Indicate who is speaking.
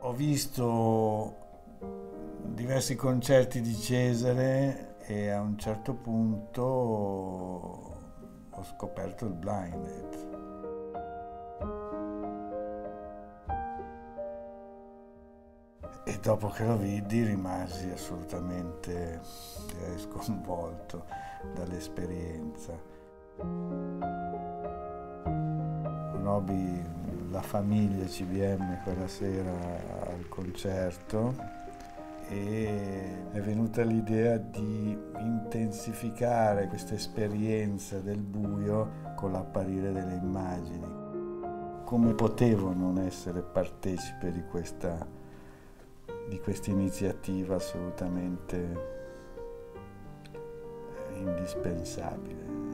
Speaker 1: Ho visto diversi concerti di Cesare e a un certo punto ho scoperto il Blinded. E dopo che lo vidi rimasi assolutamente, direi, sconvolto dall'esperienza. Conobbi la famiglia CBM quella sera al concerto e è venuta l'idea di intensificare questa esperienza del buio con l'apparire delle immagini. Come potevo non essere partecipe di questa iniziativa assolutamente indispensabile?